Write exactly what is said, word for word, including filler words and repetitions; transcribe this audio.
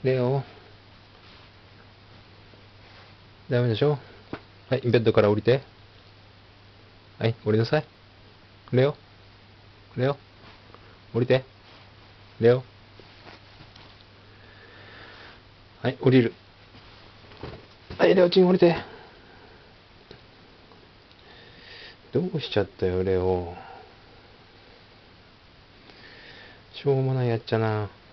レオ。ダメでしょ。はい、ベッドから降りて。はい、降りなさい。レオ。レオ。降りて。レオ。はい、降りる。はい、レオチン降りて。どうしちゃったよ、レオ。しょうもないやっちゃな。